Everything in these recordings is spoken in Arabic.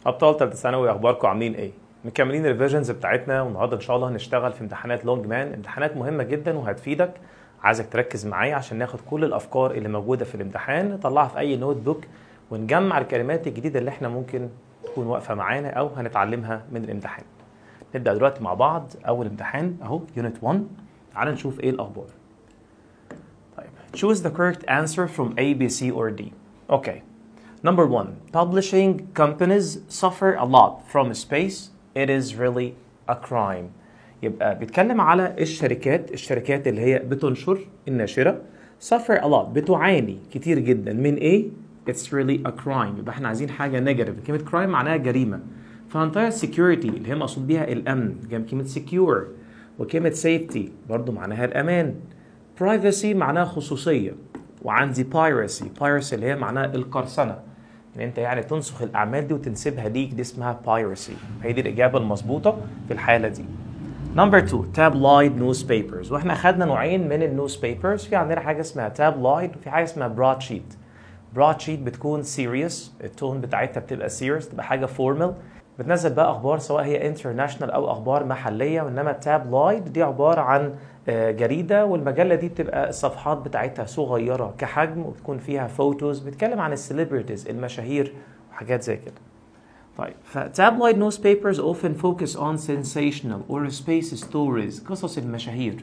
ابطال ثالثه ثانوي، اخباركم عاملين ايه؟ مكملين الريفيجنز بتاعتنا، والنهارده ان شاء الله هنشتغل في امتحانات لونج مان. امتحانات مهمه جدا وهتفيدك. عايزك تركز معايا عشان ناخد كل الافكار اللي موجوده في الامتحان نطلعها في اي نوت بوك، ونجمع الكلمات الجديده اللي احنا ممكن تكون واقفه معانا او هنتعلمها من الامتحان. نبدا دلوقتي مع بعض. اول امتحان اهو يونت 1. تعال نشوف ايه الاخبار. طيب choose the correct answer from A, B, C or D. Okay. Number 1. Publishing companies suffer a lot from space. It is really a crime. يبقى بيتكلم على الشركات اللي هي بتنشر، الناشرة suffer a lot، بتعاني كتير جدا من ايه؟ It's really a crime. يبقى احنا عايزين حاجة نيجاتيف. كلمة crime معناها جريمة. فهنطير security اللي هي مقصود بيها الأمن جنب كلمة secure، وكلمة safety برضو معناها الأمان. privacy معناها خصوصية. وعندي piracy اللي هي معناها القرصنة، ان انت يعني تنسخ الاعمال دي وتنسبها ليك، دي اسمها piracy. هي دي الاجابه المظبوطه في الحاله دي. نمبر 2 tabloid newspapers. واحنا خدنا نوعين من النيوز بيبرز، في عندنا حاجه اسمها tabloid وفي حاجه اسمها broadsheet. broadsheet بتكون serious، التون بتاعتها بتبقى serious، تبقى حاجه formal، بتنزل بقى اخبار سواء هي international او اخبار محليه. وانما tabloid دي عباره عن جريده، والمجله دي بتبقى الصفحات بتاعتها صغيره كحجم، وبتكون فيها فوتوز بتتكلم عن السليبرتيز، المشاهير وحاجات زي كده. طيب tabloid newspapers often focus on sensational or space stories. قصص المشاهير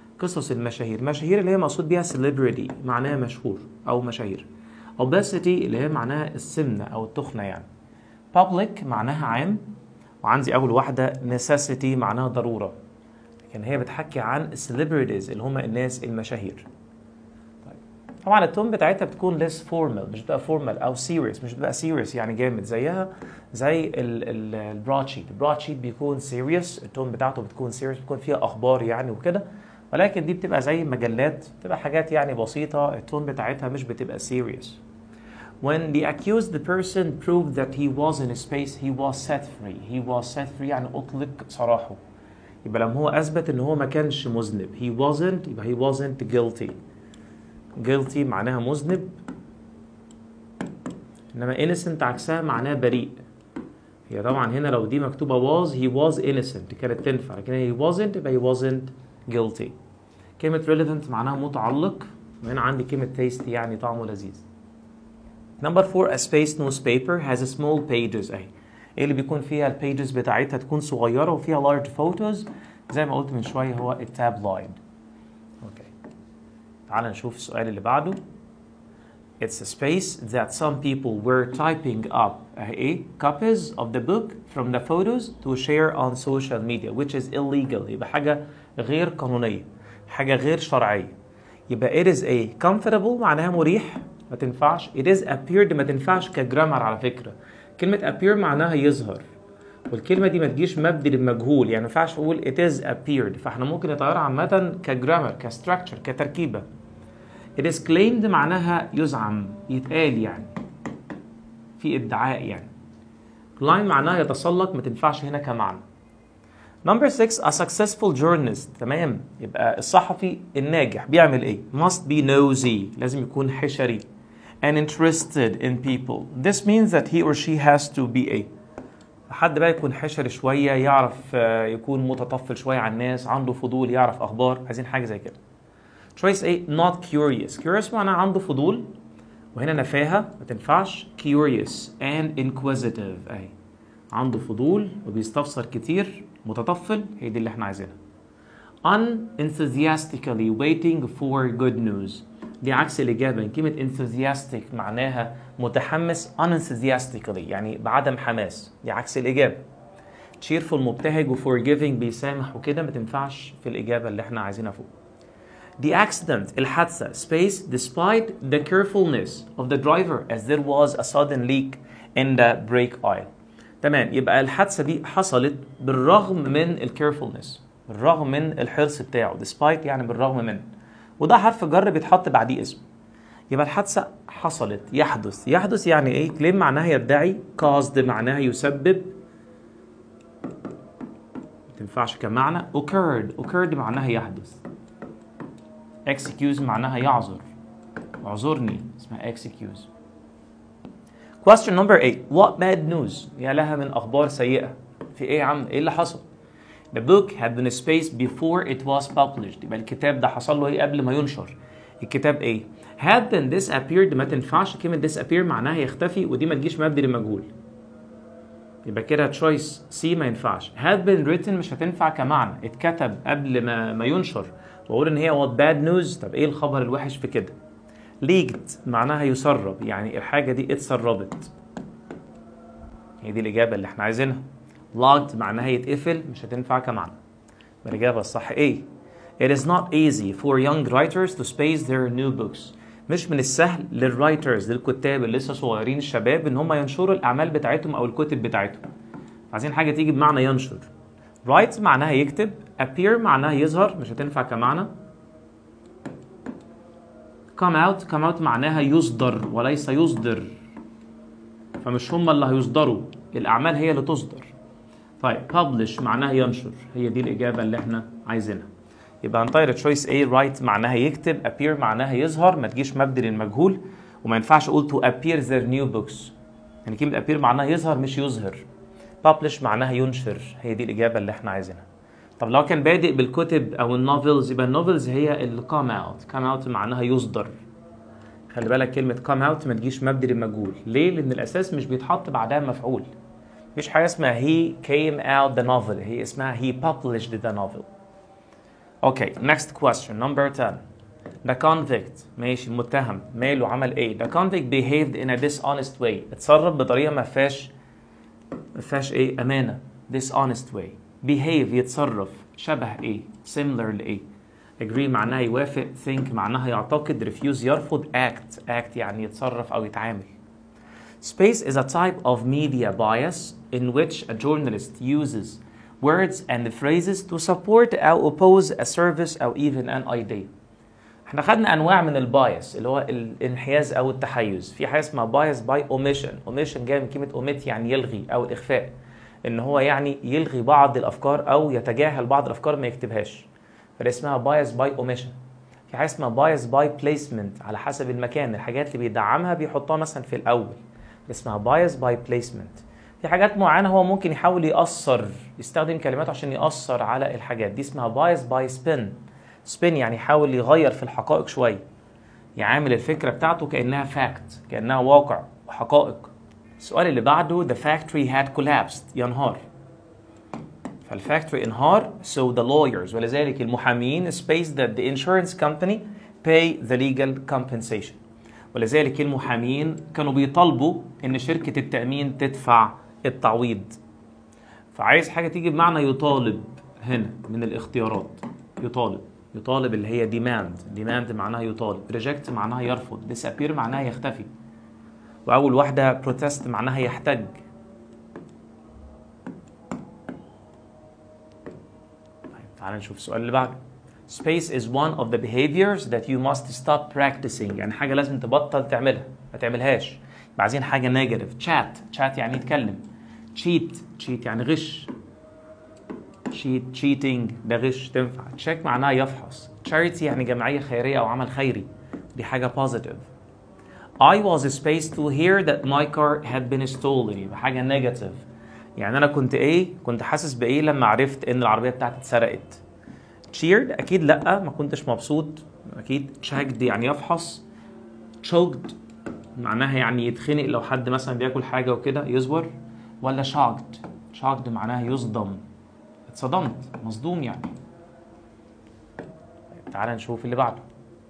مشاهير اللي هي مقصود بيها celebrity معناها مشهور او مشاهير. obesity اللي هي معناها السمنه او التخنه يعني. public معناها عام، وعندي اول واحده necessity معناها ضروره، لكن هي بتحكي عن celebrities اللي هم الناس المشاهير. طيب طبعا التون بتاعتها بتكون less formal، مش بتبقى formal او serious، مش بتبقى serious يعني جامد زيها زي البرودشيت. البرودشيت بيكون serious، التون بتاعته بتكون serious، بتكون فيها اخبار يعني وكده، ولكن دي بتبقى زي مجلات، بتبقى حاجات يعني بسيطه، التون بتاعتها مش بتبقى serious. When the accused person proved that he was in space, he was set free. He was set free يعني أطلق سراحه. يبقى لما هو أثبت إن هو ما كانش مذنب، he wasn't، يبقى he wasn't guilty. guilty معناها مذنب، إنما innocent عكسها معناها بريء. هي طبعا هنا لو دي مكتوبة was، he was innocent كانت تنفع، لكن he wasn't يبقى he wasn't guilty. كلمة relevant معناها متعلق، وهنا عندي كلمة tasty يعني طعمه لذيذ. Number 4. A space newspaper has small pages. اهي ايه اللي بيكون فيها البيجز بتاعتها تكون صغيره وفيها large photos، زي ما قلت من شويه هو التابلويد. اوكي تعال نشوف السؤال اللي بعده. It's a space that some people were typing up اهي ايه copies of the book from the photos to share on social media which is illegal. يبقى حاجه غير قانونيه، حاجه غير شرعيه. يبقى it is a comfortable معناها مريح، ما تنفعش. it is appeared ما تنفعش كجرامر على فكرة. كلمة appear معناها يظهر، والكلمة دي ما تجيش مبني للمجهول، يعني ما ينفعش اقول it is appeared، فاحنا ممكن نطيرها عامة كجرامر، كستراكشر، كتركيبة. it is claimed معناها يزعم، يتقال يعني، في ادعاء يعني. claim معناها يتسلق، ما تنفعش هنا كمعنى. Number 6. A successful journalist. تمام، يبقى الصحفي الناجح بيعمل ايه؟ must be nosy، لازم يكون حشري. and interested in people. This means that he or she has to be a. حد بقى يكون حشري شوية، يعرف يكون متطفل شوية على الناس، عنده فضول، يعرف أخبار، عايزين حاجة زي كده. choice A. not curious. curious معناه عنده فضول، وهنا نفاهة ما تنفعش. curious and inquisitive أهي عنده فضول وبيستفسر كتير، متطفل، هي دي اللي احنا عايزينها. unenthusiastically waiting for good news. دي عكس الإجابة. كلمة enthusiastic معناها متحمس، unenthusiastically يعني بعدم حماس، دي عكس الإجابة. cheerful مبتهج، وforgiving بيسامح وكده، ما تنفعش في الإجابة اللي احنا عايزينها فوق. The accident الحادثة space despite the carefulness of the driver as there was a sudden leak in the brake oil. تمام، يبقى الحادثة دي حصلت بالرغم من الكيرفولنس، بالرغم من الحرص بتاعه. despite يعني بالرغم من، وده حرف جر بيتحط بعديه اسم. يبقى الحادثة حصلت، يحدث يعني ايه؟ claim معناها يدعي، caused معناها يسبب، ما تنفعش كمعنى. occurred معناها يحدث. excuse معناها يعذر، اعذرني، اسمها excuse. Question number 8. What bad news؟ يا لها من أخبار سيئة. في إيه يا عم؟ إيه اللي حصل؟ The book had been spaced before it was published. يبقى الكتاب ده حصل له إيه قبل ما ينشر؟ الكتاب إيه؟ had been disappeared ما تنفعش، كلمة disappear معناها يختفي ودي ما تجيش مبني للمجهول. يبقى كده تشويس سي ما ينفعش. had been written مش هتنفع كمعنى، اتكتب قبل ما ينشر واقول ان هي what bad news. طب ايه الخبر الوحش في كده؟ leaked معناها يسرب، يعني الحاجة دي اتسربت. هي دي الإجابة اللي احنا عايزينها. locked معناها يتقفل، مش هتنفع كمعنى. الإجابة الصح ايه؟ It is not easy for young writers to space their new books. مش من السهل للرايترز، للكتاب اللي لسه صغيرين الشباب ان هم ينشروا الاعمال بتاعتهم او الكتب بتاعتهم. عايزين حاجه تيجي بمعنى ينشر. write معناها يكتب، appear معناها يظهر، مش هتنفع كمعنى. come out معناها يصدر وليس يصدر، فمش هم اللي هيصدروا، الاعمال هي اللي تصدر. طيب publish معناها ينشر، هي دي الاجابه اللي احنا عايزينها. يبقى هنطير تشويس A. write معناها يكتب، appear معناها يظهر، ما تجيش مبني للمجهول، وما ينفعش اقول to appear their new books، يعني كلمة appear معناها يظهر مش يظهر. publish معناها ينشر، هي دي الإجابة اللي احنا عايزينها. طب لو كان بادئ بالكتب أو النوفلز يبقى النوفلز هي اللي come out معناها يصدر. خلي بالك كلمة come out ما تجيش مبني للمجهول، ليه؟ لأن الأساس مش بيتحط بعدها مفعول. مفيش حاجة اسمها he came out the novel، هي اسمها he published the novel. Okay, next question, number 10. The convict ماشي المتهم ماله عمل ايه؟ The convict behaved in a dishonest way. اتصرف بطريقة ما فيهاش ايه؟ أمانة. dishonest way. behave يتصرف شبه ايه؟ similar لإيه؟ agree معناها يوافق، think معناها يعتقد، refuse يرفض، act يعني يتصرف أو يتعامل. Space is a type of media bias in which a journalist uses words and phrases to support أو oppose a service أو even an idea. احنا خدنا أنواع من البايس اللي هو الانحياز أو التحيز. في حاجة اسمها بايس باي omission جاي من كلمة omit يعني يلغي أو الإخفاء، إن هو يعني يلغي بعض الأفكار أو يتجاهل بعض الأفكار ما يكتبهاش، فده اسمها بايس باي omission. في حاجة اسمها بايس باي placement على حسب المكان، الحاجات اللي بيدعمها بيحطها مثلا في الأول، اسمها بايس باي placement. في حاجات معينة هو ممكن يحاول يستخدم كلمات عشان يأثر على الحاجات دي، اسمها بايس باي spin يعني يحاول يغير في الحقائق شوية، يعامل الفكرة بتاعته كأنها فاكت، كأنها واقع وحقائق. السؤال اللي بعده the factory had collapsed ينهار، فالفاكتوري انهار so the lawyers ولذلك المحامين spaced that the insurance company pay the legal compensation. ولذلك المحامين كانوا بيطالبوا ان شركة التأمين تدفع التعويض. فعايز حاجة تيجي بمعنى يطالب هنا من الاختيارات. يطالب اللي هي demand معناها يطالب، reject معناها يرفض، disappear معناها يختفي، وأول واحدة protest معناها يحتج. طيب تعال نشوف السؤال اللي بعده. Space is one of the behaviors that you must stop practicing، يعني حاجة لازم تبطل تعملها، ما تعملهاش. يبقى عايزين حاجة negative. chat يعني يتكلم. cheat يعني غش. cheating ده غش تنفع. check معناها يفحص. charity يعني جمعية خيرية أو عمل خيري، دي حاجة positive. I was spaced to hear that my car had been stolen، يبقى حاجة negative، يعني أنا كنت حاسس بإيه لما عرفت إن العربية بتاعتي اتسرقت. cheered أكيد لأ، ما كنتش مبسوط أكيد. checked يعني يفحص. choked معناها يعني يتخنق لو حد مثلا بياكل حاجة وكده يزور. ولا shocked معناها يصدم، اتصدمت، مصدوم يعني. تعال نشوف اللي بعده.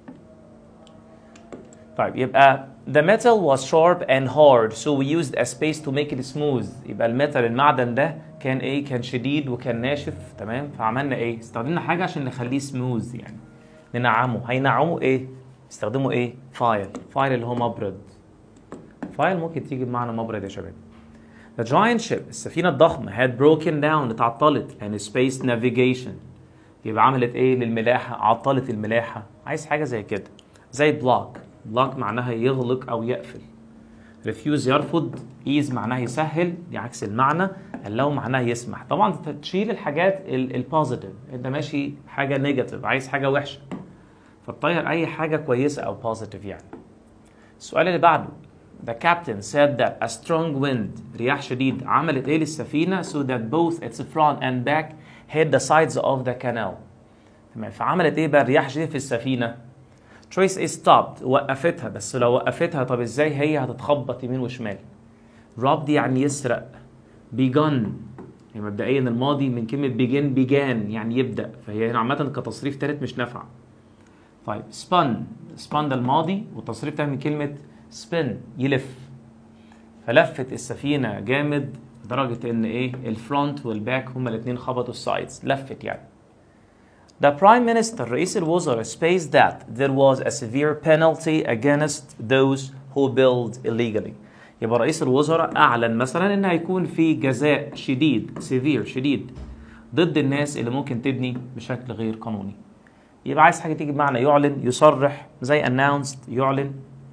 طيب يبقى the metal was sharp and hard so we used a space to make it smooth. يبقى المعدن ده كان ايه؟ كان شديد وكان ناشف، تمام؟ فعملنا ايه؟ استخدمنا حاجة عشان نخليه smooth، يعني ننعمه. هينعمه ايه؟ استخدموا ايه؟ فايل اللي هو مبرد. فايل ممكن تيجي بمعنى مبرد يا شباب. The giant ship السفينة الضخمة had broken down اتعطلت and spaced navigation، يبقى عملت ايه للملاحة؟ عطلت الملاحة. عايز حاجة زي كده، زي block معناها يغلق أو يقفل. refuse يرفض. ease معناها يسهل، دي عكس المعنى. allow معناها يسمح. طبعا تشيل الحاجات البوزيتيف، انت ماشي حاجة نيجاتيف عايز حاجة وحشة، فتطير أي حاجة كويسة أو بوزيتيف يعني. السؤال اللي بعده The captain said that a strong wind, رياح شديد عملت ايه للسفينة so that both its front and back hit the sides of the canal. تمام، فعملت ايه بقى الرياح الشديدة في السفينة؟ choice is stopped، وقفتها، بس لو وقفتها طب ازاي هي هتتخبط يمين وشمال؟ rob دي يعني يسرق. begun يعني مبدئيا الماضي من كلمة begin began يعني يبدأ، فهي هنا عامة كتصريف تالت مش نافعة. طيب spun ده الماضي والتصريف تاني من كلمة spin يلف، فلفت السفينة جامد لدرجة ان ايه الفرونت والباك هما الاتنين خبطوا السايدز، لفت يعني. The Prime Minister رئيس الوزراء spaced that there was a severe penalty against those who build illegally. يبقى رئيس الوزراء أعلن مثلا إن هيكون في جزاء شديد severe شديد ضد الناس اللي ممكن تبني بشكل غير قانوني. يبقى عايز حاجة تيجي بمعنى يعلن، يصرح، زي announced يعلن.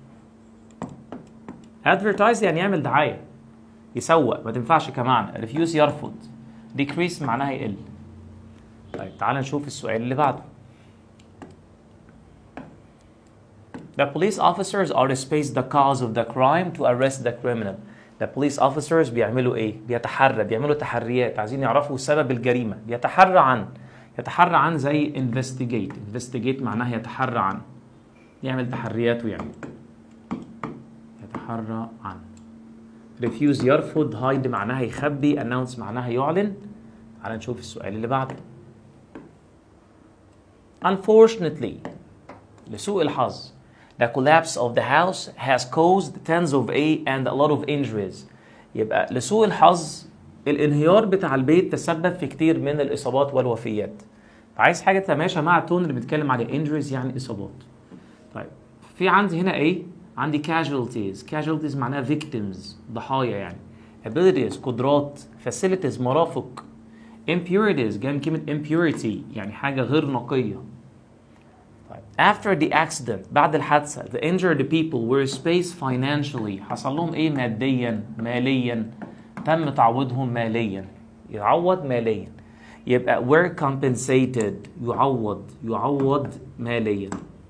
advertise يعني يعمل دعاية، يسوق، ما تنفعش كمعنى. refuse يرفض. decrease معناها يقل. طيب تعال نشوف السؤال اللي بعده. The police officers are spaced the cause of the crime to arrest the criminal. The police officers بيعملوا ايه؟ بيعملوا تحريات، عايزين يعرفوا سبب الجريمة. يتحرى عن زي investigate معناها يتحرى عن، يعمل تحريات ويعمل. يتحرى عن. refuse يرفض، hide معناها يخبي، announce معناها يعلن. تعال نشوف السؤال اللي بعده. Unfortunately لسوء الحظ the collapse of the house has caused tens of and a lot of injuries. يبقى لسوء الحظ الانهيار بتاع البيت تسبب في كتير من الإصابات والوفيات. فعايز حاجة تتماشى مع التون اللي بنتكلم عليه injuries يعني إصابات. طيب في عندي هنا ايه؟ عندي casualties معناها victims ضحايا يعني. abilities قدرات. facilities مرافق. impurities جاي من كلمة impurity يعني حاجة غير نقية. After the accident بعد الحادثة the injured people were spaced financially. حصل لهم ايه ماليا تم تعويضهم ماليا. يعوض ماليا يبقى were compensated يعوض ماليا.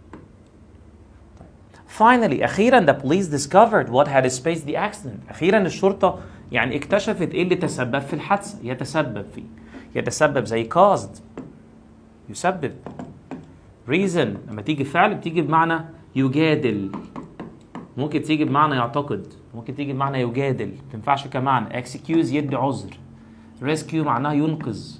Finally أخيرا the police discovered what had spaced the accident. أخيرا الشرطة يعني اكتشفت ايه اللي تسبب في الحادثة. يتسبب زي caused يسبب. reason لما تيجي فعل بتيجي بمعنى يجادل، ممكن تيجي بمعنى يعتقد، ممكن تيجي بمعنى يجادل، ما تنفعش كمعنى. excuse يدي عذر. rescue معناها ينقذ.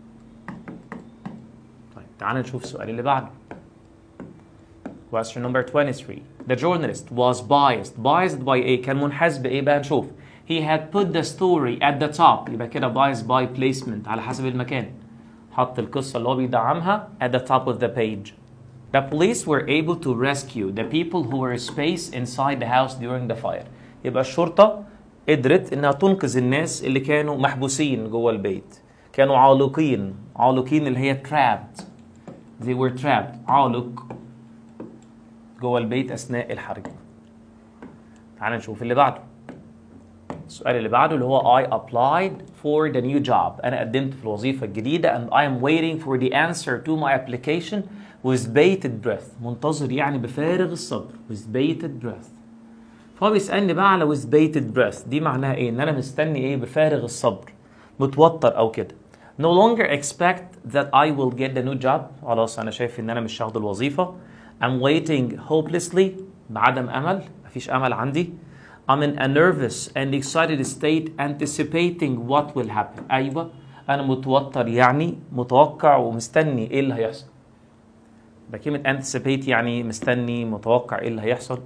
طيب تعال نشوف السؤال اللي بعده. question number 23 the journalist was biased by ايه؟ كان منحاز بايه بقى؟ نشوف. he had put the story at the top يبقى كده biased by placement على حسب المكان. حط القصة اللي هو بيدعمها at the top of the page. The police were able to rescue the people who were spaced inside the house during the fire. يبقى الشرطة قدرت إنها تنقذ الناس اللي كانوا محبوسين جوه البيت. كانوا عالقين اللي هي trapped. They were trapped عالق جوه البيت أثناء الحريق. تعال نشوف اللي بعده. السؤال اللي بعده اللي هو I applied for the new job. أنا قدمت في الوظيفة الجديدة and I am waiting for the answer to my application with bated breath. منتظر يعني بفارغ الصبر. with bated breath. فهو بيسألني بقى على with bated breath دي معناها إيه؟ إن أنا مستني إيه بفارغ الصبر. متوتر أو كده. No longer expect that I will get the new job. خلاص أنا شايف إن أنا مش هاخد الوظيفة. I'm waiting hopelessly بعدم أمل. مفيش أمل عندي. I'm in a nervous and excited state anticipating what will happen. أيوة أنا متوتر يعني متوقع ومستني إيه اللي هيحصل. بكلمة anticipate يعني مستني متوقع إيه اللي هيحصل.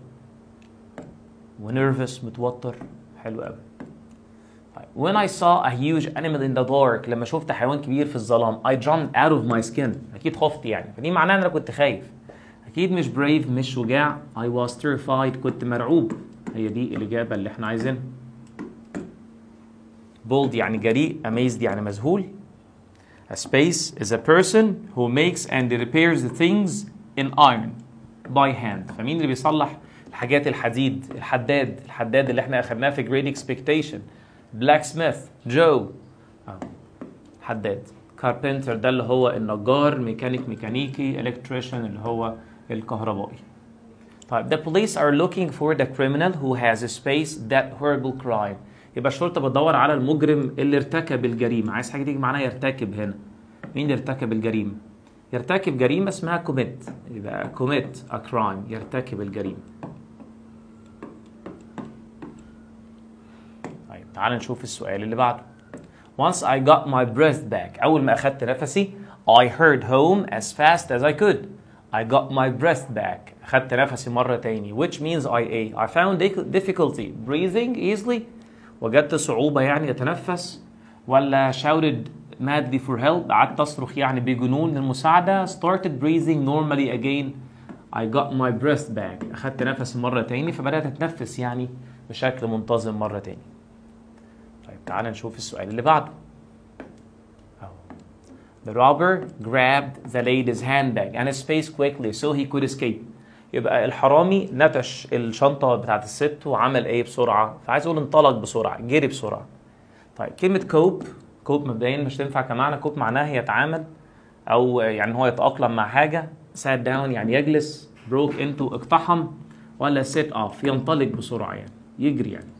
ونيرفس متوتر. حلو قوي. When I saw a huge animal in the dark لما شفت حيوان كبير في الظلام I jumped out of my skin. أكيد خفت يعني. فدي معناها إن أنا كنت خايف. أكيد مش brave مش شجاع. I was terrified كنت مرعوب. هي دي الإجابة اللي احنا عايزينها. bold يعني جريء. amazed يعني مذهول. a space is a person who makes and repairs the things in iron by hand. فمين اللي بيصلح الحاجات الحديد؟ الحداد اللي احنا أخدناه في Great Expectation. blacksmith Joe حداد. carpenter ده اللي هو النجار. ميكانيكي electrician اللي هو الكهربائي. طيب the police are looking for the criminal who has spaced that horrible crime. يبقى الشرطة بتدور على المجرم اللي ارتكب الجريمة. عايز حاجة تيجي معناها يرتكب هنا. مين اللي ارتكب الجريمة؟ يرتكب جريمة اسمها commit. يبقى commit a crime. يرتكب الجريمة. طيب تعال نشوف السؤال اللي بعده. Once I got my breath back. أول ما أخدت نفسي I hurried home as fast as I could. I got my breath back. أخدت نفسي مرة تاني. Which means I found difficulty breathing easily. وجدت صعوبة يعني أتنفس. ولا shouted madly for help. قعدت أصرخ يعني بجنون للمساعدة. Started breathing normally again. I got my breath back. أخدت نفسي مرة تاني فبدأت أتنفس يعني بشكل منتظم مرة تاني. طيب تعال نشوف السؤال اللي بعده. The robber grabbed the lady's handbag and spaced quickly so he could escape. يبقى الحرامي نتش الشنطة بتاعت الست وعمل ايه بسرعة؟ فعايز اقول انطلق بسرعة، جري بسرعة. طيب كلمة كوب مبدئيا مش تنفع كمعنى. كوب معناها يتعامل او يعني هو يتأقلم مع حاجة. sat down يعني يجلس. broke into اقتحم. ولا set off ينطلق بسرعة يعني يجري يعني.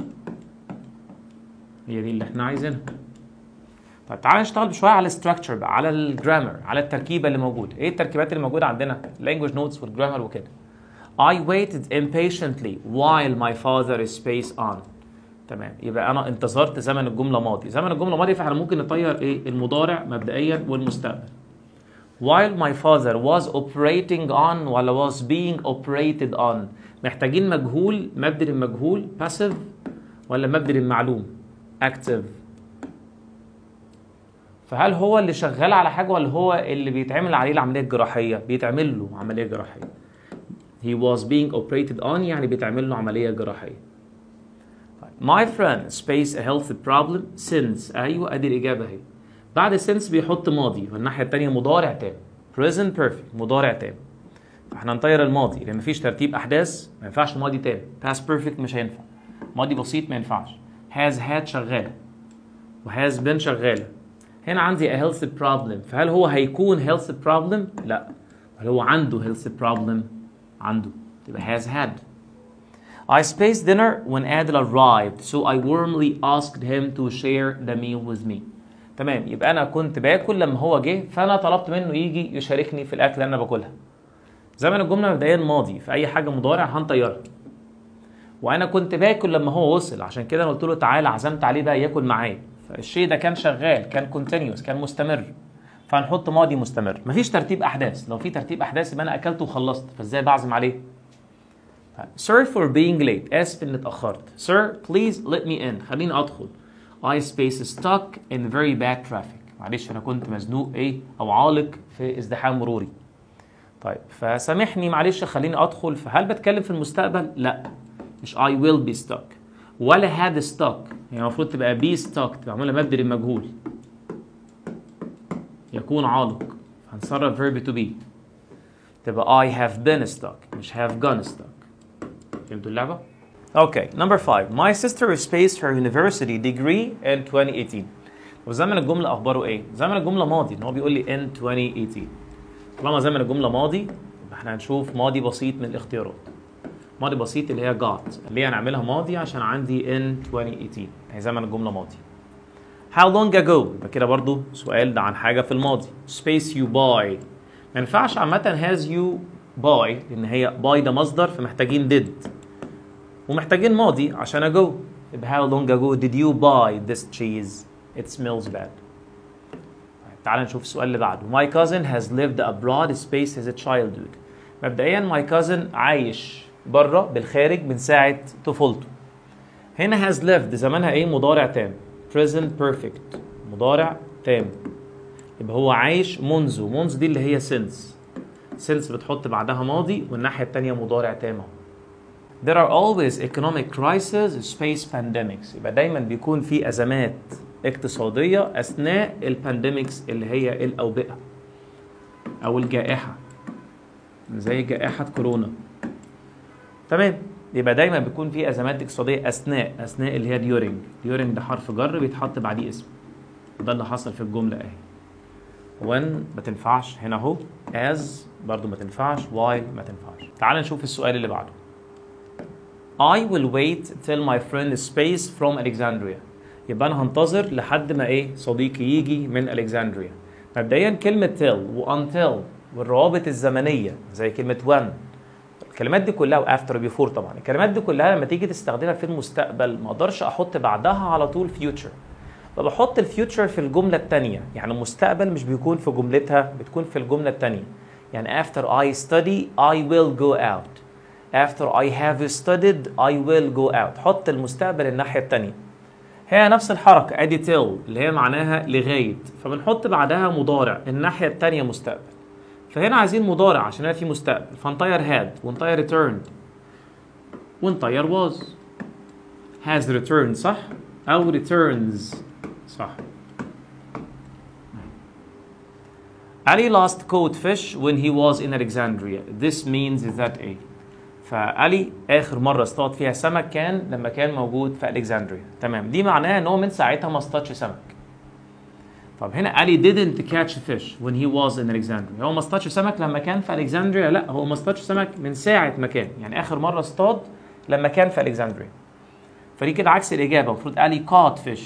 هي دي اللي احنا عايزينها. طيب تعالى نشتغل شويه على الستراكشر بقى، على الجرامر، على التركيبه اللي موجوده. ايه التركيبات اللي موجوده عندنا؟ language notes والجرامر وكده. I waited impatiently while my father spaced on. تمام، يبقى انا انتظرت زمن الجمله ماضي. زمن الجمله ماضي فاحنا ممكن نطير ايه؟ المضارع مبدئيا والمستقبل. while my father was operating on ولا was being operated on. محتاجين مجهول، مبدئ المجهول passive ولا مبدئ المعلوم active. فهل هو اللي شغال على حاجة ولا هو اللي بيتعمل عليه العملية الجراحية؟ بيتعمل له عملية جراحية. He was being operated on يعني بيتعمل له عملية جراحية. My friend space a health problem since. أيوة أدي الإجابة أهي. بعد since بيحط ماضي والناحية التانية مضارع تام. Present perfect مضارع تام. فاحنا نطير الماضي لأن مفيش ترتيب أحداث ما ينفعش ماضي تام. Past perfect مش هينفع. ماضي بسيط ما ينفعش. Has had شغالة. وhas been شغالة. هنا عندي a health problem. فهل هو هيكون health problem؟ لا. هل هو عنده health problem؟ عنده. تبقى has had. I spaced dinner when Adil arrived, so I warmly asked him to share the meal with me. تمام، يبقى أنا كنت باكل لما هو جه، فأنا طلبت منه يجي يشاركني في الأكل اللي أنا باكلها. زمن الجملة مبدئيا ماضي، فأي حاجة مضارع هنطيرها. وأنا كنت باكل لما هو وصل، عشان كده أنا قلت له تعالى، عزمت عليه بقى ياكل معايا. فالشيء ده كان شغال، كان continuous، كان مستمر. فهنحط ماضي مستمر. مفيش ترتيب أحداث، لو في ترتيب أحداث يبقى أنا أكلت وخلصت، فإزاي بعزم عليه؟ Sorry for being late. آسف إني اتأخرت. Sir, please let me in. خليني أدخل. I space stuck in very bad traffic. معلش أنا كنت مزنوق إيه أو عالق في ازدحام مروري. طيب فسامحني معلش خليني أدخل. فهل بتكلم في المستقبل؟ لا. مش I will be stuck. ولا had stuck. يعني المفروض تبقى be stuck، تبقى معمولة مبدأ للمجهول. يكون عالق. هنصرف verb to be. تبقى I have been stuck مش have gone stuck. فهمتوا اللعبة؟ Okay, number 5. My sister spaced her university degree in 2018. وزمن الجملة أخباره إيه؟ زمن الجملة ماضي، إن هو بيقول لي in 2018. طالما زمن الجملة ماضي، يبقى إحنا هنشوف ماضي بسيط من الاختيارات. ماضي بسيط اللي هي got، اللي هي هنعملها ماضي عشان عندي in 2018. هي زمن الجملة ماضي. How long ago؟ يبقى كده برضو سؤال ده عن حاجة في الماضي. Space you buy. ما ينفعش عامة has you buy، لأن هي buy ده مصدر فمحتاجين did. ومحتاجين ماضي عشان ago. يبقى how long ago did you buy this cheese? It smells bad. تعال نشوف السؤال اللي بعده. My cousin has lived abroad space his childhood. مبدئيا my cousin عايش بره بالخارج من ساعة طفولته. هنا has lived زمانها ايه؟ مضارع تام. present perfect مضارع تام. يبقى هو عايش منذ دي اللي هي since بتحط بعدها ماضي والناحية التانية مضارع تام. There are always economic crises, space pandemics. يبقى دايما بيكون في أزمات اقتصادية أثناء البانديميكس اللي هي الأوبئة أو الجائحة زي جائحة كورونا. تمام، يبقى دايما بيكون في أزمات اقتصادية أثناء اللي هي during ده حرف جر بيتحط بعديه اسم. وده اللي حصل في الجملة أهي. when ما تنفعش هنا أهو as برضو ما تنفعش. while ما تنفعش. تعال نشوف السؤال اللي بعده. I will wait till my friend space from Alexandria. يبقى انا هنتظر لحد ما ايه صديقي يجي من الكسندريا. مبدئيا كلمه till و until والروابط الزمنيه زي كلمه when، الكلمات دي كلها وafter before طبعا، الكلمات دي كلها لما تيجي تستخدمها في المستقبل ما اقدرش احط بعدها على طول future، فبحط الفيوتشر في الجمله الثانيه. يعني المستقبل مش بيكون في جملتها، بتكون في الجمله الثانيه. يعني after I study I will go out. after I have studied I will go out. حط المستقبل الناحيه الثانيه. هي نفس الحركه ادي till اللي هي معناها لغايه، فبنحط بعدها مضارع الناحيه الثانيه مستقبل. فهنا عايزين مضارع عشان هنا في مستقبل، فنطير had ونطير returned ونطير was. has returned صح او returns صح. Ali last caught fish when he was in Alexandria. This means that ايه؟ فالي اخر مره اصطاد فيها سمك كان لما كان موجود في الكسندريا. تمام، دي معناها ان هو من ساعتها ما اصطادش سمك. طب هنا الي didn't catch fish when he was in Alexandria. هو ما اصطادش سمك لما كان في الكسندريا؟ لا، هو ما اصطادش سمك من ساعه ما كان، يعني اخر مره اصطاد لما كان في الكسندريا. فدي كده عكس الاجابه، المفروض الي caught fish.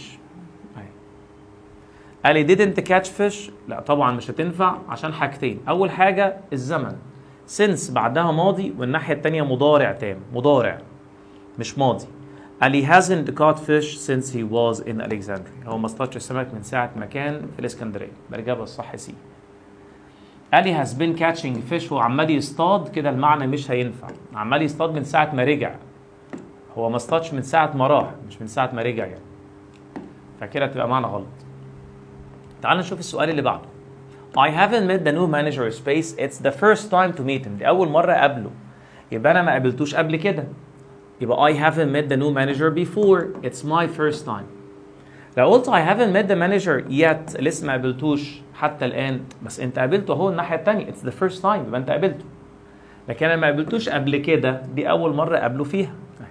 الي didn't catch fish لا طبعا مش هتنفع عشان حاجتين. اول حاجه الزمن، since بعدها ماضي والناحيه الثانيه مضارع تام، مضارع مش ماضي. الي hasn't caught fish since he was in Alexandria. هو ما اصطادش السمك من ساعه ما كان في الاسكندريه. الاجابه الصح سي. الي has been catching fish، هو عمال يصطاد كده، المعنى مش هينفع. عمال يصطاد من ساعه ما رجع، هو ما اصطادش من ساعه ما راح، مش من ساعه ما رجع يعني. فكده تبقى معنى غلط. تعال نشوف السؤال اللي بعده. I haven't met the new manager space. It's the first time to meet him. دي أول مرة أقابله. يبقى أنا ما قابلتوش قبل كده. يبقى I haven't met the new manager before. It's my first time. لو قلت I haven't met the manager yet لسه ما قابلتوش حتى الآن، بس أنت قابلته أهو الناحية التانية. It's the first time يبقى أنت قابلته. لكن أنا ما قابلتوش قبل كده، دي أول مرة أقابله فيها.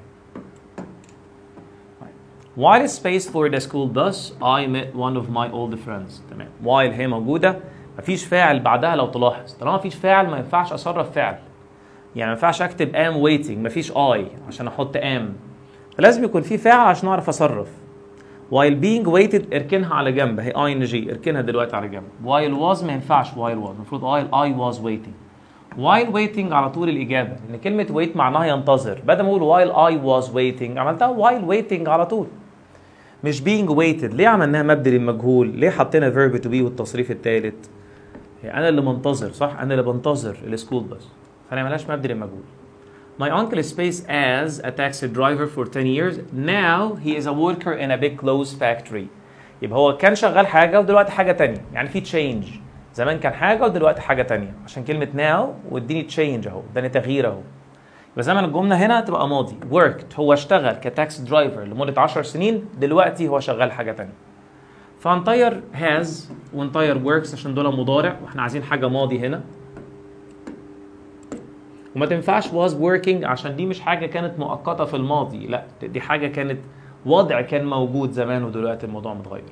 While space for the school bus I met one of my old friends. تمام. while هي موجودة، مفيش فاعل بعدها. لو تلاحظ طالما مفيش فاعل ما ينفعش أصرف فعل. يعني ما ينفعش أكتب am waiting، مفيش I عشان أحط am، فلازم يكون في فاعل عشان أعرف أصرف. while being waited اركنها على جنب، هي ing اركنها دلوقتي على جنب. while was ما ينفعش while was، المفروض while I was waiting. while waiting على طول الإجابة، لأن كلمة wait معناها ينتظر، بدل ما أقول while I was waiting عملتها while waiting على طول. مش being waited. ليه عملناها مبدأ للمجهول؟ ليه حطينا verb to be والتصريف الثالث؟ انا اللي منتظر صح، انا اللي بنتظر السكول بس، فانا ملهاش مبدأ للمجهول. My uncle space as a taxi driver for 10 years. Now he is a worker in a big clothes factory. يبقى هو كان شغال حاجه ودلوقتي حاجه ثانيه، يعني في تشينج. زمان كان حاجه ودلوقتي حاجه ثانيه، عشان كلمه now واديني تشينج اهو، اداني تغيير اهو. يبقى زمن الجمله هنا تبقى ماضي. worked هو اشتغل كتاكسي درايفر لمده 10 سنين، دلوقتي هو شغال حاجه ثانيه. فهنطير has ونطير works عشان دول مضارع، واحنا عايزين حاجه ماضي هنا. وما تنفعش was working عشان دي مش حاجه كانت مؤقته في الماضي، لا دي حاجه كانت وضع كان موجود زمان ودلوقتي الموضوع متغير.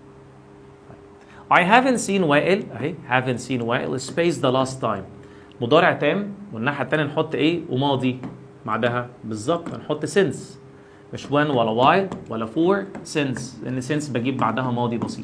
I haven't seen وائل اهي، haven't seen وائل space the last time. مضارع تام، والناحيه الثانيه نحط ايه؟ وماضي بعدها بالظبط هنحط since، مش when ولا while ولا for، since، لان since بجيب بعدها ماضي بسيط.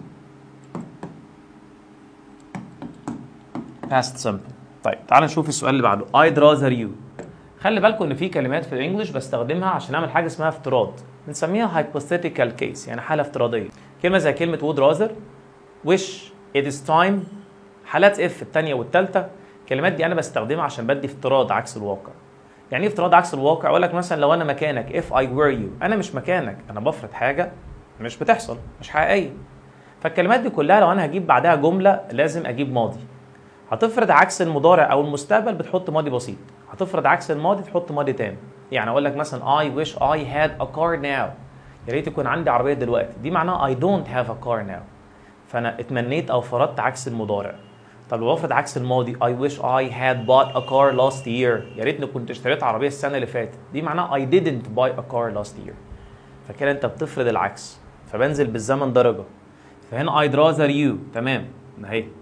past simple. طيب تعال نشوف السؤال اللي بعده. I'd rather you. خلي بالكم ان في كلمات في الانجليش بستخدمها عشان اعمل حاجه اسمها افتراض، بنسميها hypothetical case، يعني حاله افتراضيه. كلمه زي كلمه would rather، wish، it is time، حالات if الثانيه والثالثه. الكلمات دي انا بستخدمها عشان بدي افتراض عكس الواقع. يعني ايه افتراض عكس الواقع؟ اقول لك مثلا لو انا مكانك if I were you، انا مش مكانك، انا بفرض حاجه مش بتحصل، مش حقيقيه. فالكلمات دي كلها لو انا هجيب بعدها جمله لازم اجيب ماضي. هتفرض عكس المضارع او المستقبل بتحط ماضي بسيط، هتفرض عكس الماضي تحط ماضي تام. يعني اقول لك مثلا I wish I had a car now، يا ريت يكون عندي عربيه دلوقتي، دي معناها I don't have a car now، فانا اتمنيت او فرضت عكس المضارع. طب لو افرض عكس الماضي I wish I had bought a car last year، يا ريتني كنت اشتريت عربيه السنه اللي فاتت، دي معناها I didn't buy a car last year. فكده انت بتفرض العكس، فبنزل بالزمن درجه. فهنا I'd rather you، تمام اهي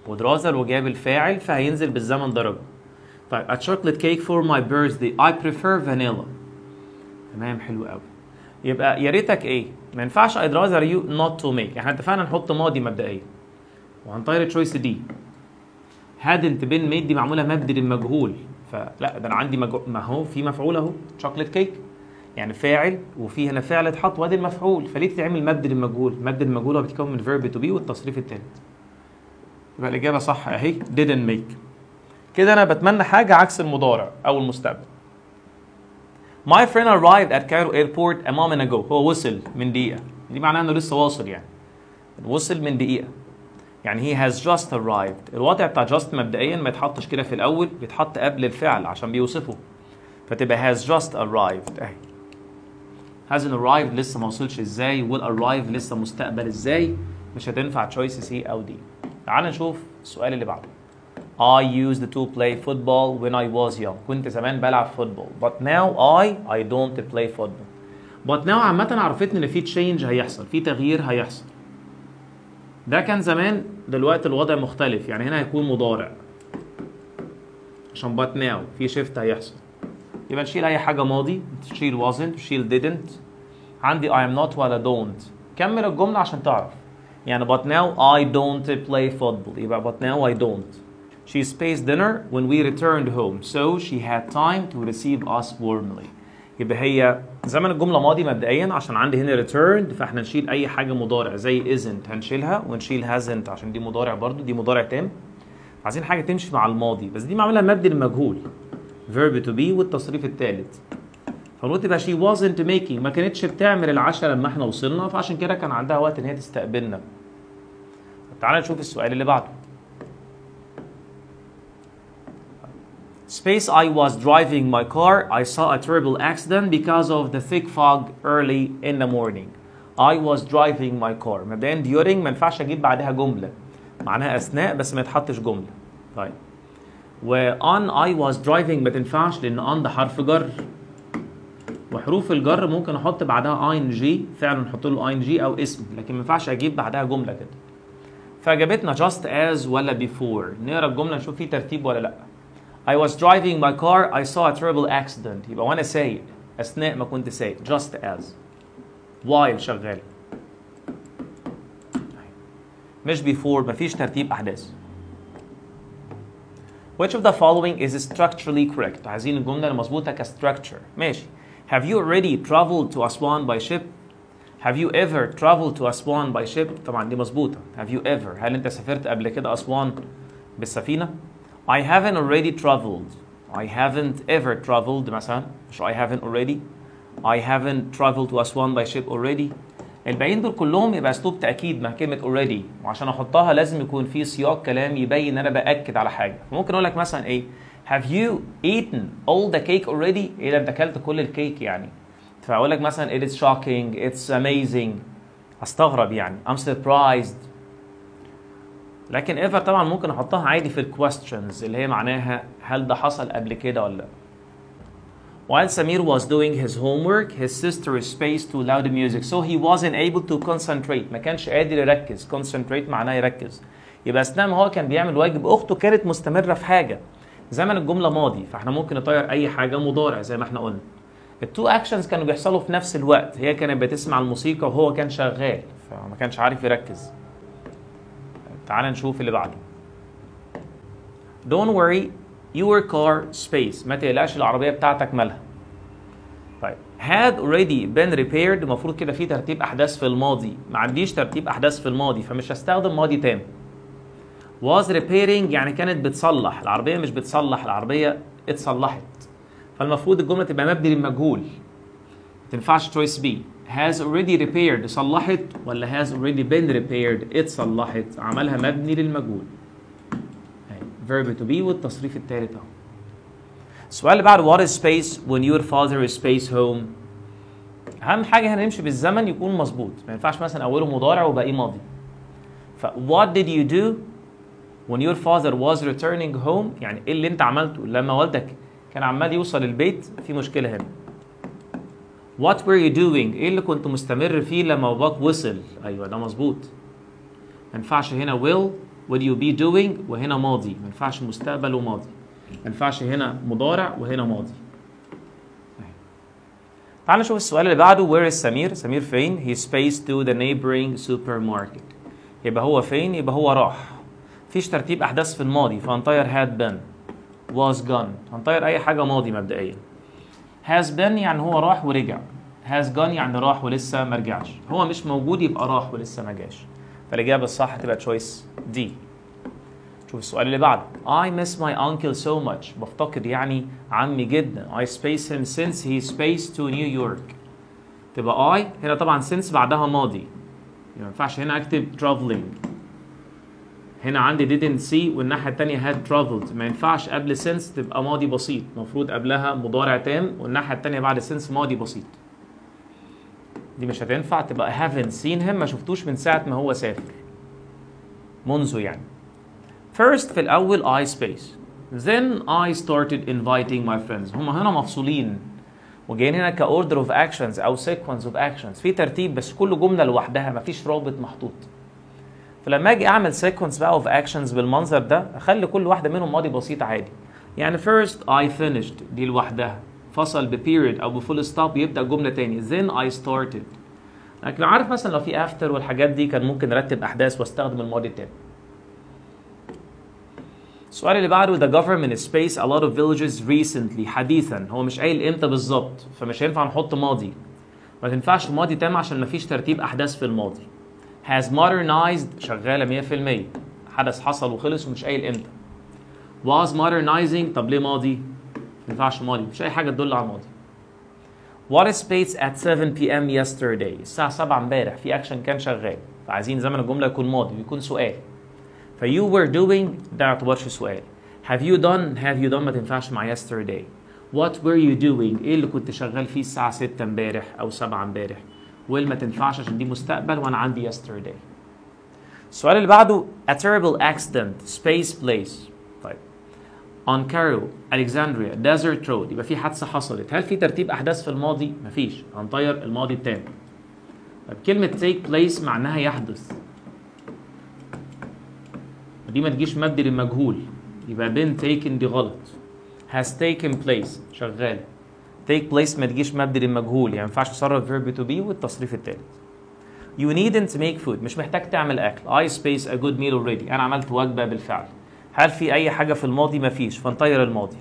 would rather وجاب الفاعل فهينزل بالزمن درجة. طيب a chocolate cake for my birthday I prefer vanilla. تمام حلو قوي. يبقى يا ريتك ايه؟ ما ينفعش I'd rather you not to make. احنا اتفقنا نحط ماضي مبدئيا. وهنطير التشويس دي. hadn't been made دي معمولة مبدئي للمجهول. فلا ده انا عندي ما هو في مفعول اهو chocolate cake. يعني فاعل وفي هنا فعل اتحط وادي المفعول، فليه تتعمل مبدئي للمجهول؟ مبدئي للمجهول هو بيتكون من verb to be والتصريف الثالث. يبقى الإجابة صح أهي didn't make. كده أنا بتمنى حاجة عكس المضارع أو المستقبل. My friend arrived at Cairo airport a moment ago. هو وصل من دقيقة. دي معناها إنه لسه واصل يعني. وصل من دقيقة. يعني he has just arrived. الوضع بتاع just مبدئيا ما يتحطش كده في الأول، بيتحط قبل الفعل عشان بيوصفه. فتبقى has just arrived أهي. hasn't arrived لسه ما وصلش إزاي، will arrive لسه مستقبل إزاي، مش هتنفع choice C أو D. تعال نشوف السؤال اللي بعده. I used to play football when I was young. كنت زمان بلعب فوتبول. But now I don't play football. But now عامة عرفتني إن في change هيحصل، في تغيير هيحصل. ده كان زمان، دلوقتي الوضع مختلف، يعني هنا هيكون مضارع. عشان but now في shift هيحصل. يبقى نشيل أي حاجة ماضي، نشيل wasn't، نشيل didn't. عندي I am not ولا don't. كمل الجملة عشان تعرف. يعني but now I don't play football. يبقى but now I don't. She spaced dinner when we returned home, so she had time to receive us warmly. يبقى هي زمن الجملة ماضي مبدئيا عشان عندي هنا returned، فاحنا نشيل أي حاجة مضارع زي isn't هنشيلها، ونشيل hasn't عشان دي مضارع برضو، دي مضارع تام. عايزين حاجة تمشي مع الماضي، بس دي معمولها مبدئي للمجهول. verb to be والتصريف الثالث. فنقول تبقى she wasn't making، ما كانتش بتعمل العشاء لما احنا وصلنا، فعشان كده كان عندها وقت ان هي تستقبلنا. تعالى نشوف السؤال اللي بعده. Space I was driving my car I saw a terrible accident because of the thick fog early in the morning. I was driving my car. مبدئيا during ما ينفعش اجيب بعدها جملة. معناها اثناء بس ما يتحطش جملة. طيب. و on I was driving ما تنفعش لان on ده حرف جر. وحروف الجر ممكن احط بعدها ing، فعلا نحط له ing او اسم، لكن ما ينفعش اجيب بعدها جمله كده. فاجابتنا just as ولا before. نقرا الجمله نشوف في ترتيب ولا لا. I was driving my car I saw a terrible accident. يبقى وانا سايق اثناء ما كنت سايق just as. while شغال. مش before، مفيش ترتيب احداث. Which of the following is structurally correct؟ عايزين الجمله المظبوطه كstructure. ماشي. Have you already traveled to Aswan by ship? Have you ever traveled to Aswan by ship؟ طبعا دي مظبوطة. Have you ever؟ هل أنت سافرت قبل كده أسوان بالسفينة؟ I haven't already traveled. I haven't ever traveled مثلا. مش I haven't already. I haven't traveled to Aswan by ship already. الباقيين دول كلهم يبقى أسلوب تأكيد مع كلمة already، وعشان أحطها لازم يكون في سياق كلام يبين إن أنا بأكد على حاجة. ممكن أقول لك مثلا إيه؟ Have you eaten all the cake already؟ إيه ده أنت أكلت كل الكيك يعني. فأقول لك مثلا it is shocking، it's amazing. أستغرب يعني. I'm surprised. لكن ever طبعا ممكن أحطها عادي في ال questions اللي هي معناها هل ده حصل قبل كده ولا لا. While Samir was doing his homework, his sister spaced too loud music, so he wasn't able to concentrate. ما كانش قادر يركز. concentrate معناه يركز. يبقى أثناء ما هو كان بيعمل واجب أخته كانت مستمرة في حاجة. زمن الجملة ماضي، فاحنا ممكن نطير أي حاجة مضارع زي ما احنا قلنا. التو اكشنز كانوا بيحصلوا في نفس الوقت، هي كانت بتسمع الموسيقى وهو كان شغال، فما كانش عارف يركز. تعال نشوف اللي بعده. Don't worry your car space. ما تقلقش العربية بتاعتك مالها. طيب had already been repaired، المفروض كده في ترتيب أحداث في الماضي، ما عنديش ترتيب أحداث في الماضي فمش هستخدم ماضي تام. was repairing يعني كانت بتصلح، العربية مش بتصلح، العربية اتصلحت. فالمفروض الجملة تبقى مبني للمجهول. ما تنفعش choice B. has already repaired صلحت ولا has already been repaired اتصلحت، عملها مبني للمجهول. verb to be والتصريف الثالث اهو. السؤال اللي بعده what is space when your father is space home؟ أهم حاجة هنمشي بالزمن يكون مظبوط، ما ينفعش مثلا أوله مضارع وباقيه ماضي. ف what did you do when your father was returning home؟ يعني إيه اللي أنت عملته لما والدك كان عمال يوصل البيت؟ في مشكلة هنا. What were you doing؟ إيه اللي كنت مستمر فيه لما باباك وصل؟ أيوه ده مظبوط. ما ينفعش هنا will will you be doing وهنا ماضي، ما ينفعش مستقبل وماضي، ما ينفعش هنا مضارع وهنا ماضي. تعال نشوف السؤال اللي بعده. where is سمير؟ سمير فين؟ he spaced to the neighboring supermarket. يبقى هو فين؟ يبقى هو راح. مفيش ترتيب أحداث في الماضي فهنطير had been، was gone، هنطير أي حاجة ماضي مبدئيا. has been يعني هو راح ورجع، has gone يعني راح ولسه ما رجعش، هو مش موجود يبقى راح ولسه ما جاش. فالإجابة الصح تبقى تشويس دي. شوف السؤال اللي بعده. I miss my uncle so much. بفتقد يعني عمي جدا. I space him since he spaced to New York. تبقى I هنا طبعا since بعدها ماضي، يعني ما ينفعش هنا أكتب traveling. هنا عندي didn't see والناحية التانية had traveled، ما ينفعش قبل since تبقى ماضي بسيط، المفروض قبلها مضارع تام والناحية التانية بعد since ماضي بسيط. دي مش هتنفع، تبقى haven't seen him، ما شفتوش من ساعة ما هو سافر، منذ يعني. First في الأول I space، then I started inviting my friends. هما هنا مفصولين وجايين هنا كأوردر of actions أو sequence of actions، في ترتيب بس كل جملة لوحدها مفيش رابط محطوط. فلما أجي أعمل sequence بقى of actions بالمنظر ده أخلي كل واحدة منهم ماضي بسيط عادي. يعني first I finished دي لوحدها، فصل بperiod أو بفول ستوب يبدأ جملة تاني then I started. لكن عارف مثلا لو في after والحاجات دي كان ممكن نرتب أحداث واستخدم الماضي التاني. السؤال اللي بعده the government spaced a lot of villages recently حديثا، هو مش قايل امتى بالظبط فمش هينفع نحط ماضي، ما تنفعش ماضي تام عشان مفيش ترتيب احداث في الماضي. has modernized شغاله 100%، حدث حصل وخلص ومش قايل امتى. was modernizing طب ليه ماضي؟ ما ينفعش ماضي، مش اي حاجه تدل على الماضي. what spaced at 7 p.m. yesterday الساعه 7 امبارح، في اكشن كان شغال فعايزين زمن الجمله يكون ماضي ويكون سؤال. ف you were doing ده ما يعتبرش سؤال. have you done ما تنفعش مع yesterday. what were you doing ايه اللي كنت شغال فيه الساعة 6 امبارح او 7 امبارح. will ما تنفعش عشان دي مستقبل وانا عندي yesterday. السؤال اللي بعده a terrible accident space place. طيب on Cairo Alexandria desert road يبقى في حادثة حصلت، هل في ترتيب احداث في الماضي؟ مفيش، هنطير الماضي التام. طيب كلمة take place معناها يحدث، دي ما تجيش مبدي للمجهول يبقى been taken دي غلط. has taken place شغال، take place ما تجيش مبدي للمجهول يعني ما ينفعش تصرف verb to be والتصريف التالت. you needn't make food مش محتاج تعمل اكل. I space a good meal already انا عملت وجبه بالفعل. هل في اي حاجه في الماضي؟ ما فيش فنطير الماضي.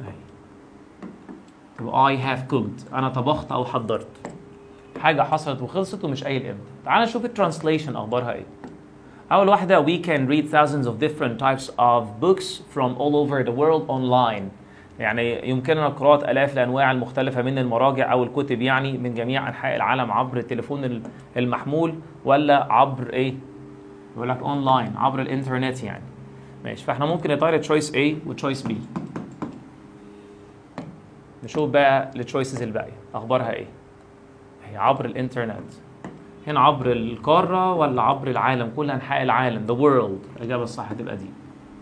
I have cooked انا طبخت او حضرت، حاجه حصلت وخلصت ومش قايل امتى. تعال نشوف الترانسليشن اخبارها ايه. أول واحدة we can read thousands of different types of books from all over the world online. يعني يمكننا قراءة آلاف الأنواع المختلفة من المراجع أو الكتب يعني من جميع أنحاء العالم عبر التليفون المحمول ولا عبر إيه؟ يقول لك أونلاين عبر الإنترنت يعني. ماشي، فإحنا ممكن نطير تشويس A وتشويس B. نشوف بقى التشويسز الباقية أخبارها إيه؟ هي عبر الإنترنت. هنا عبر القارة ولا عبر العالم؟ كل أنحاء العالم، the world. الإجابة الصح هتبقى دي.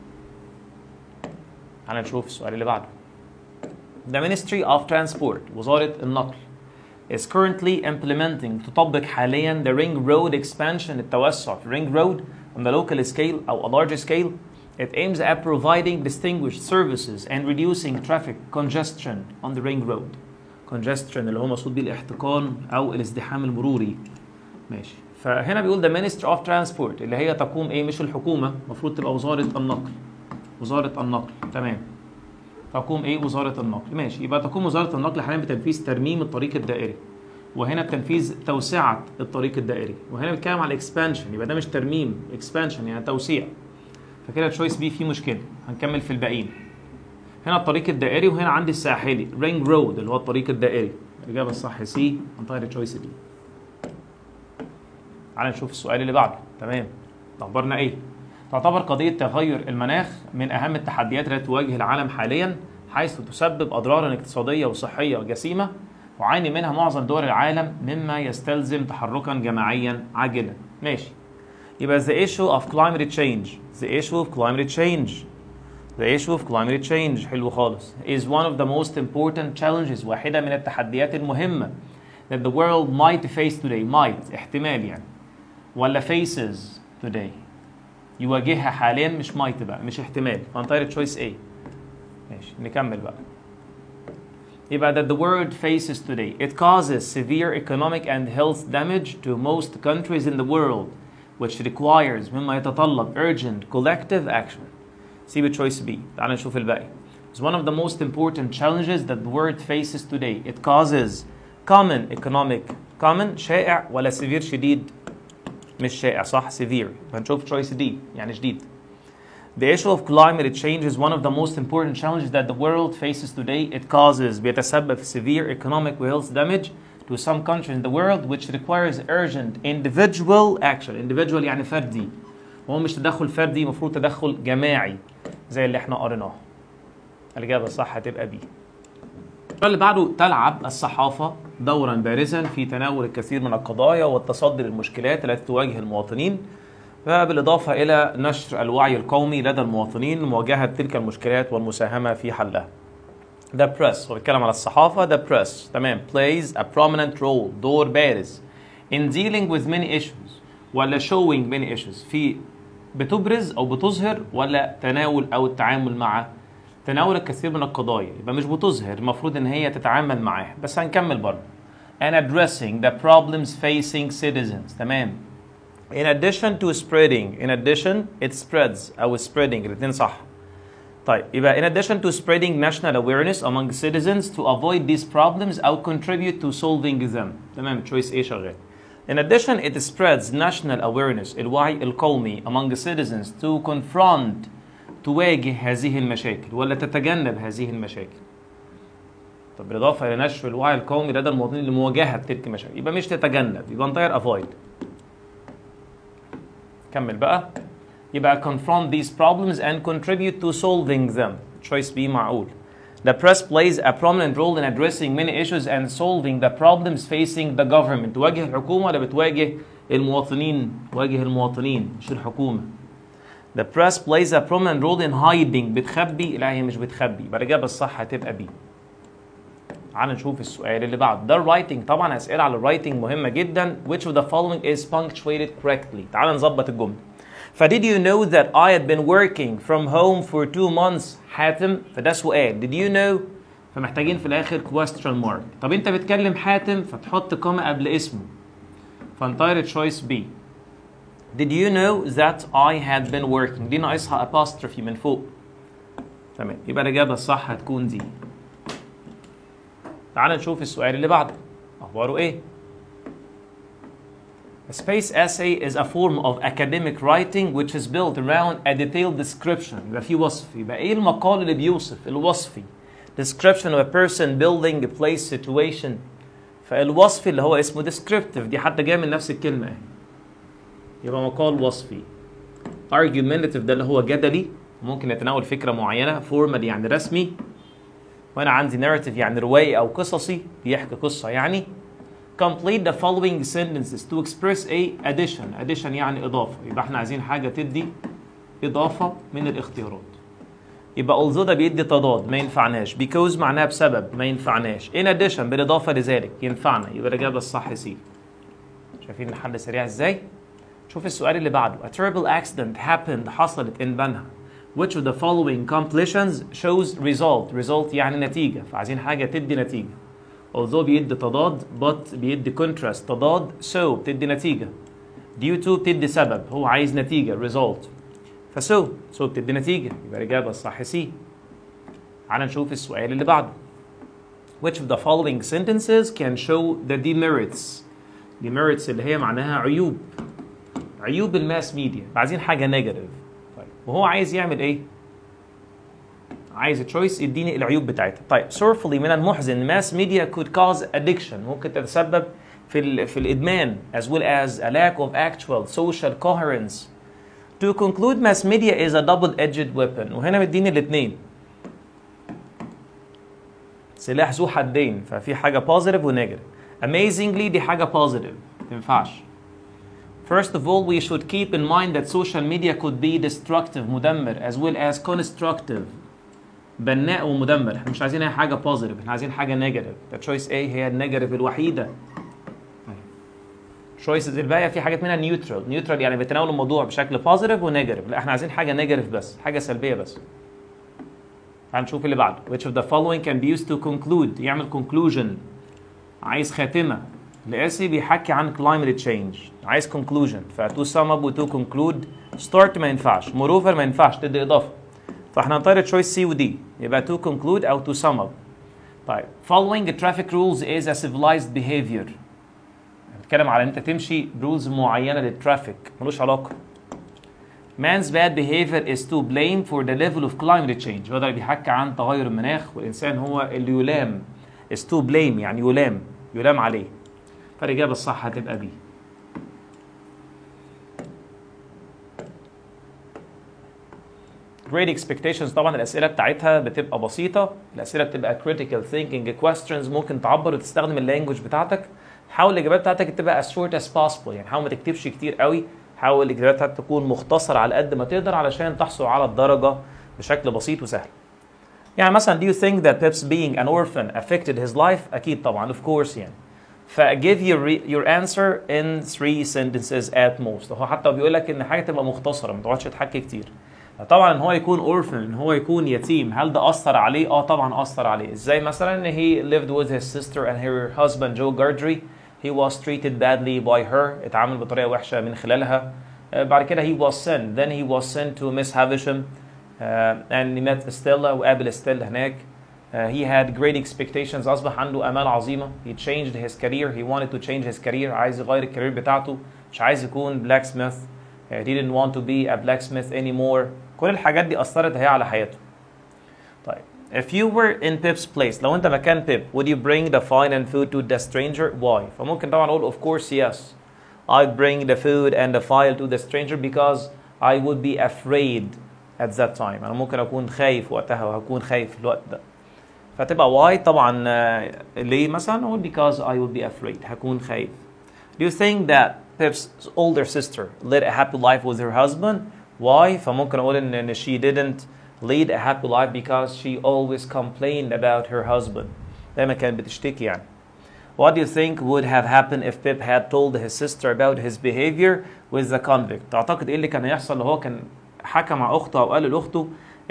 تعالى نشوف السؤال اللي بعده. The Ministry of Transport وزارة النقل is currently implementing تطبق حاليا the ring road expansion التوسع في ring road on the local scale أو a large scale. It aims at providing distinguished services and reducing traffic congestion on the ring road. congestion اللي هو مقصود بيه الاحتقان أو الازدحام المروري. ماشي، فهنا بيقول the Ministry of Transport اللي هي تقوم ايه؟ مش الحكومة، المفروض تبقى وزارة النقل. وزارة النقل تمام. تقوم ايه؟ وزارة النقل. ماشي، يبقى تقوم وزارة النقل حاليا بتنفيذ ترميم الطريق الدائري. وهنا بتنفيذ توسعة الطريق الدائري، وهنا بنتكلم على الاكسبانشن، يبقى ده مش ترميم، اكسبانشن يعني توسيع. فكده تشويس بي فيه مشكلة، هنكمل في الباقيين. هنا الطريق الدائري وهنا عندي الساحلي، رينج رود اللي هو الطريق الدائري. الإجابة الصح سي، هنطير تشويس بي. تعالى نشوف السؤال اللي بعده. تمام، اخبارنا ايه؟ تعتبر قضيه تغير المناخ من اهم التحديات التي تواجه العالم حاليا، حيث تسبب اضرارا اقتصاديه وصحيه جسيمه وعاني منها معظم دول العالم، مما يستلزم تحركا جماعيا عاجلا. ماشي، يبقى the issue of climate change the issue of climate change the issue of climate change حلو خالص is one of the most important challenges واحده من التحديات المهمه that the world might face today. might احتمال يعني ولا faces today. يواجهها حاليا، مش might بقى، مش احتمال، فهنطير choice A. ماشي نكمل بقى. يبقى that the world faces today it causes severe economic and health damage to most countries in the world which requires مما يتطلب urgent collective action. سيب choice B. تعال نشوف الباقي. It's one of the most important challenges that the world faces today. It causes common economic common شائع ولا severe شديد؟ مش شائع صح severe. هنشوف choice D يعني شديد. The issue of climate change is one of the most important challenges that the world faces today. It causes بيتسبب في severe economic and health damage to some countries in the world which requires urgent individual action. Individual يعني فردي. وهو مش تدخل فردي، المفروض تدخل جماعي زي اللي احنا قريناه. الإجابة الصح هتبقى B. اللي بعده تلعب الصحافة دورا بارزا في تناول الكثير من القضايا والتصدي للمشكلات التي تواجه المواطنين، بالإضافة إلى نشر الوعي القومي لدى المواطنين لمواجهة تلك المشكلات والمساهمة في حلها. The press هو بيتكلم على الصحافة. The press تمام plays a prominent role دور بارز in dealing with many issues ولا showing many issues في بتبرز أو بتظهر ولا تناول أو التعامل مع تناول الكثير من القضايا. يبقى مش بتظهر، المفروض إن هي تتعامل معاها، بس هنكمل برضه. And addressing the problems facing citizens تمام. In addition to spreading in addition it spreads أو spreading الاتنين صح. طيب يبقى in addition to spreading national awareness among citizens to avoid these problems أو contribute to solving them. تمام choice A شغال. In addition it spreads national awareness الوعي القومي among citizens to confront تواجه هذه المشاكل ولا تتجنب هذه المشاكل. طب بالإضافة إلى نشر الوعي القومي لدى المواطنين لمواجهة تلك المشاكل، يبقى مش تتجنب، يبقى نطير avoid. كمل بقى. يبقى confront these problems and contribute to solving them. choice B معقول. The press plays a prominent role in addressing many issues and solving the problems facing the government. تواجه الحكومة ولا بتواجه المواطنين؟ تواجه المواطنين مش الحكومة. The press plays a prominent role in hiding. بتخبي؟ لا هي مش بتخبي. يبقى الإجابة الصح هتبقى B. تعال نشوف السؤال اللي بعده. ده writing، طبعا أسئلة على الرايتنج مهمة جدا. Which of the following is punctuated correctly؟ تعال نظبط الجملة. Did you know that I had been working from home for 2 months حاتم؟ فده سؤال. Did you know؟ فمحتاجين في الآخر question mark. طب أنت بتكلم حاتم فتحط كوما قبل اسمه. فنطير choice B. Did you know that I had been working؟ دي ناقصها apostrophe من فوق. تمام، يبقى الإجابة الصح هتكون دي. تعال نشوف السؤال اللي بعده. أخباره إيه؟ A space essay is a form of academic writing which is built around a detailed description. يبقى في وصف. يبقى إيه المقال اللي بيوصف؟ الوصفي. Description of a person, building, a place, situation. فالوصفي اللي هو اسمه descriptive، دي حتى جاية من نفس الكلمة اهي. يبقى مقال وصفي. Argumentative ده اللي هو جدلي، ممكن يتناول فكرة معينة. Formal يعني رسمي. وأنا عندي narrative يعني رواية أو قصصي، بيحكي قصة يعني. Complete the following sentences to express a addition. Addition يعني إضافة. يبقى احنا عايزين حاجة تدي إضافة من الاختيارات. يبقى although ده بيدي تضاد ما ينفعناش. Because معناها بسبب ما ينفعناش. In addition بالإضافة لذلك ينفعنا. يبقى الإجابة الصح سي. شايفين الحل سريع إزاي؟ شوف السؤال اللي بعده. A terrible accident happened حصلت in بنها. Which of the following completions shows result. Result يعني نتيجة. فعايزين حاجة تدي نتيجة. although بيدي تضاد but بيدي contrast تضاد so بتدي نتيجة due to بتدي سبب هو عايز نتيجة result so بتدي نتيجة يبقى الإجابة الصح سي. تعال نشوف السؤال اللي بعده. Which of the following sentences can show the demerits. demerits اللي هي معناها عيوب الماس ميديا. عايزين حاجة نيجاتيف. طيب وهو عايز يعمل إيه؟ عايز تشويس يديني العيوب بتاعتها. طيب sorrowfully من المحزن mass media could cause addiction ممكن تتسبب في الإدمان as well as a lack of actual social coherence. To conclude mass media is a double-edged weapon. وهنا مديني الاثنين سلاح ذو حدين، ففي حاجة positive و negative. Amazingly دي حاجة positive ما تنفعش. First of all we should keep in mind that social media could be destructive مدمر as well as constructive بناء ومدمر. احنا مش عايزين اي حاجه بوزيتيف، احنا عايزين حاجه نيجاتيف. ده تشويس ايه هي النيجاتيف الوحيده. choices الباقيه في حاجات منها نيوترال يعني بتناول الموضوع بشكل بوزيتيف ونيجاتيف. لا احنا عايزين حاجه نيجاتيف بس، حاجه سلبيه بس. هنشوف اللي بعده. which of the following can be used to conclude، يعمل conclusion. عايز خاتمه لاسي بيحكي عن climate change، عايز conclusion. ف to sum up و to conclude start ما ينفعش، moreover ما ينفعش تدي اضافه. فاحنا هنطير تشويس سي ودي، يبقى to conclude او to sum up. طيب following traffic rules is a civilized behavior، بنتكلم على ان انت تمشي برولز معينه للترافيك، ملوش علاقه. man's bad behavior is to blame for the level of climate change، هو ده اللي بيحكي عن تغير المناخ والانسان هو اللي يلام. is to blame يعني يلام عليه. فالاجابه الصح هتبقى بي. great expectations طبعا الاسئله بتاعتها بتبقى بسيطه، الاسئله بتبقى critical thinking questions، ممكن تعبر وتستخدم اللانجوج بتاعتك. حاول الاجابات بتاعتك تبقى as short as possible، يعني حاول ما تكتبش كتير قوي، حاول الاجابات بتاعتك تكون مختصره على قد ما تقدر علشان تحصل على الدرجه بشكل بسيط وسهل. يعني مثلا do you think that Pip's being an orphan affected his life؟ اكيد طبعا of course يعني. ف give your answer in 3 sentences at most. هو حتى بيقول لك ان حاجه تبقى مختصره ما تقعدش تحكي كتير. طبعا ان هو يكون orphan، ان هو يكون يتيم، هل ده اثر عليه؟ طبعا اثر عليه. ازاي مثلا؟ ان he lived with his sister and her husband Joe Gardry. he was treated badly by her، اتعامل بطريقه وحشه من خلالها. بعد كده he was sent، then he was sent to Miss Havisham and he met Stella وقابل ستيلا هناك. he had great expectations، اصبح عنده امال عظيمه. he changed his career، he wanted to change his career، عايز يغير الكارير بتاعته، مش عايز يكون blacksmith. he didn't want to be a blacksmith anymore. كل الحاجات دي اثرت هي على حياته. طيب if you were in Pip's place، لو انت مكان بيب would you bring the wine and food to the stranger؟ why؟ فممكن طبعا اقول of course yes I'd bring the food and the file to the stranger because I would be afraid at that time. انا ممكن اكون خايف وقتها وهكون خايف في الوقت ده. فتبقى why طبعا ليه مثلا؟ اقول because I would be afraid، هكون خايف. do you think that Pip's older sister led a happy life with her husband؟ why؟ فممكن اقول ان she didn't lead a happy life because she always complained about her husband، دايما كانت بتشتكي يعني. what do you think would have happened if Pip had told his sister about his behavior with the convict؟ تعتقد ايه اللي كان هيحصل لو هو كان حكى مع اخته او قال لاخته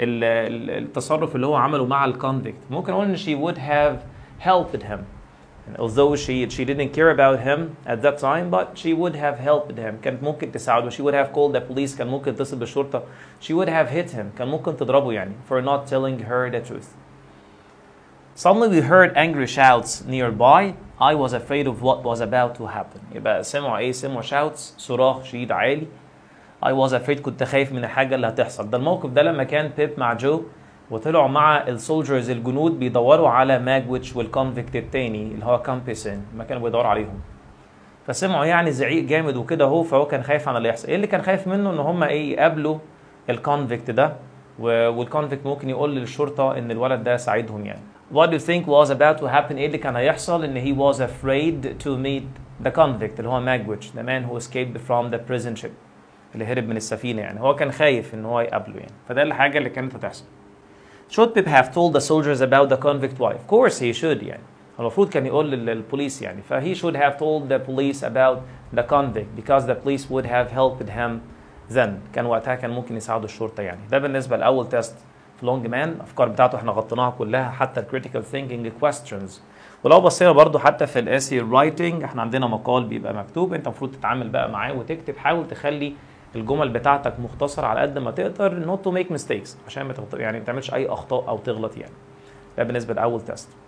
التصرف اللي هو عمله مع الكونفيكت؟ ممكن اقول ان she would have helped him. although she didn't care about him at that time but she would have helped him، كانت ممكن تساعده. she would have called the police، كان ممكن تتصل بالشرطة. she would have hit him، كان ممكن تضربه يعني for not telling her the truth. suddenly we heard angry shouts nearby. I was afraid of what was about to happen. يبقى سمعوا ايه؟ سمعوا shouts، صراخ شديد عالي. I was afraid، كنت خايف من الحاجة اللي هتحصل. ده الموقف ده لما كان بيب مع جو وطلعوا مع السولجرز الجنود بيدوروا على ماجويتش والكونفيكت التاني اللي هو كامبيسن، ما كانوا بيدوروا عليهم. فسمعوا يعني زعيق جامد وكده اهو، فهو كان خايف على اللي يحصل. ايه اللي كان خايف منه؟ ان هم ايه؟ يقابلوا الكونفيكت ده، والكونفيكت ممكن يقول للشرطة ان الولد ده ساعدهم يعني. What do you think was about to happen؟ ايه اللي كان هيحصل؟ ان he was afraid to meet the convict اللي هو ماجويتش، the man who escaped from the prison ship، اللي هرب من السفينة يعني. هو كان خايف ان هو يقابله يعني. فده الحاجة اللي كانت هتحصل. Should Pip have told the soldiers about the convict wife؟ Of course he should يعني. المفروض كان يقول للبوليس يعني. he should have told the police about the convict because the police would have helped him then. كان وقتها كان ممكن يساعدوا الشرطة يعني. ده بالنسبة لأول تيست في لونج مان. الأفكار بتاعته احنا غطيناها كلها حتى critical thinking questions. ولو بصينا برضو حتى في الاسي رايتنج، احنا عندنا مقال بيبقى مكتوب، انت المفروض تتعامل بقى معاه وتكتب. حاول تخلي الجمل بتاعتك مختصرة على قد ما تقدر not to make mistakes، عشان ما يعني ما تعملش أي أخطاء أو تغلط يعني. ده بالنسبة لأول تيست.